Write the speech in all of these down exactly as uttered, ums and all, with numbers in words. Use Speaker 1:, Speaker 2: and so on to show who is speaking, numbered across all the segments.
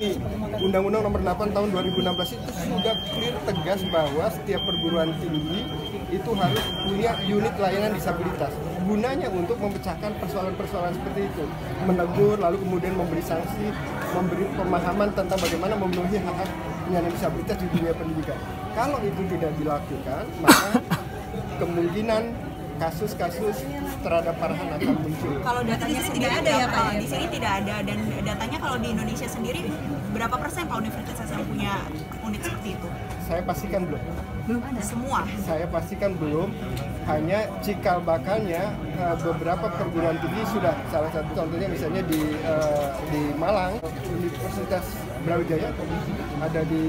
Speaker 1: Undang-Undang Nomor delapan Tahun dua ribu enam belas itu sudah clear tegas bahwa setiap perguruan tinggi itu harus punya unit layanan disabilitas. Gunanya untuk memecahkan persoalan-persoalan seperti itu, menegur, lalu kemudian memberi sanksi, memberi pemahaman tentang bagaimana memenuhi hak-hak penyandang disabilitas di dunia pendidikan. Kalau itu tidak dilakukan, maka kemungkinan kasus-kasus terhadap Farhan akan muncul.
Speaker 2: Kalau datanya tidak ada ya Pak, di sini tidak ada, dan datanya kalau di Indonesia sendiri berapa persen Pak universitas yang punya unit seperti itu?
Speaker 1: Saya pastikan belum.
Speaker 2: Belum ada semua. Saya
Speaker 1: pastikan belum. Hanya cikal bakalnya beberapa perguruan tinggi sudah. Salah satu contohnya misalnya di uh, di Malang, Universitas Brawijaya, ada di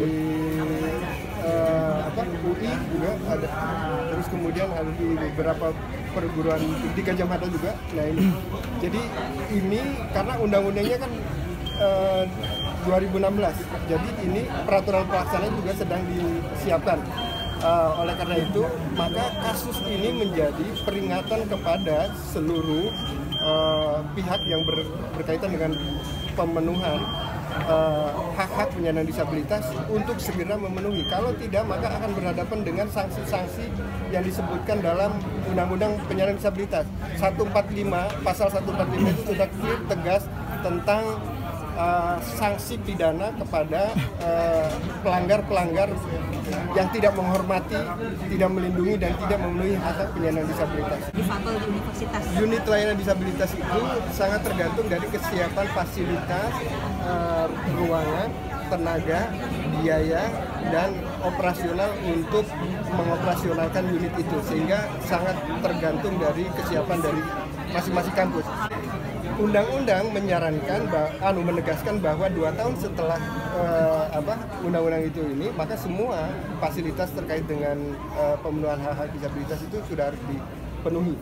Speaker 1: uh, apa U I juga ada. Terus kemudian ada di beberapa perguruan tinggi di Gajah Mada juga. Nah ini, jadi ini karena undang-undangnya kan uh, dua ribu enam belas, jadi ini peraturan pelaksanaan juga sedang disiapkan. Uh, oleh karena itu, maka kasus ini menjadi peringatan kepada seluruh uh, pihak yang ber, berkaitan dengan pemenuhan hak-hak uh, penyandang disabilitas untuk segera memenuhi. Kalau tidak, maka akan berhadapan dengan sanksi-sanksi yang disebutkan dalam Undang-Undang Penyandang Disabilitas. seratus empat puluh lima, pasal seratus empat puluh lima itu sudah clear tegas tentang Uh, sanksi pidana kepada pelanggar-pelanggar uh, yang tidak menghormati, tidak melindungi, dan tidak memenuhi hak penyandang disabilitas.
Speaker 2: Difabel di universitas.
Speaker 1: Unit layanan disabilitas itu sangat tergantung dari kesiapan fasilitas, uh, ruangan, tenaga, biaya, dan operasional untuk mengoperasionalkan unit itu, sehingga sangat tergantung dari kesiapan dari masing-masing kampus. Undang-undang menyarankan, anu menegaskan bahwa dua tahun setelah uh, apa undang-undang itu ini, maka semua fasilitas terkait dengan uh, pemenuhan hak-hak disabilitas itu sudah harus dipenuhi.